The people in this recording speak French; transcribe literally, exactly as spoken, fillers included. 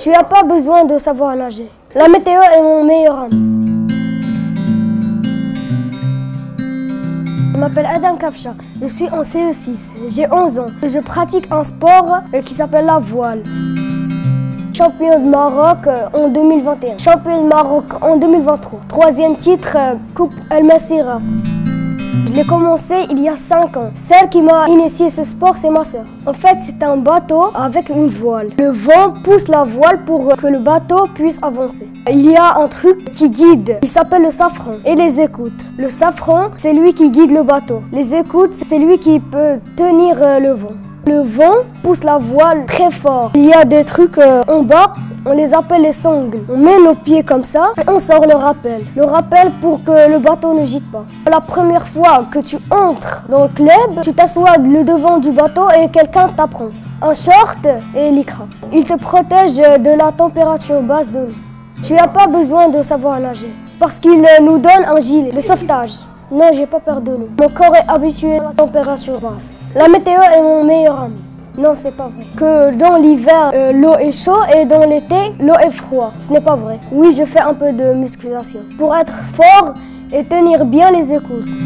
Tu n'as pas besoin de savoir nager. La météo est mon meilleur ami. Je m'appelle Adam Kapcha, je suis en C E six, j'ai onze ans. Je pratique un sport qui s'appelle la voile. Champion de Maroc en deux mille vingt et un, champion de Maroc en deux mille vingt-trois. Troisième titre, Coupe El Messira. Je l'ai commencé il y a cinq ans. Celle qui m'a initié ce sport, c'est ma sœur. En fait, c'est un bateau avec une voile. Le vent pousse la voile pour que le bateau puisse avancer. Il y a un truc qui guide, qui s'appelle le safran, et les écoutes. Le safran, c'est lui qui guide le bateau. Les écoutes, c'est lui qui peut tenir le vent. Le vent pousse la voile très fort. Il y a des trucs euh, en bas, on les appelle les sangles. On met nos pieds comme ça et on sort le rappel. Le rappel pour que le bateau ne gîte pas. La première fois que tu entres dans le club, tu t'assois le devant du bateau et quelqu'un t'apprend. Un short et lycra. Il te protège de la température basse de l'eau. Tu n'as pas besoin de savoir nager parce qu'il nous donne un gilet de sauvetage. Non, j'ai pas peur de l'eau. Mon corps est habitué à la température basse. La météo est mon meilleur ami. Non, c'est pas vrai. Que dans l'hiver, euh, l'eau est chaude et dans l'été, l'eau est froide. Ce n'est pas vrai. Oui, je fais un peu de musculation pour être fort et tenir bien les écoutes.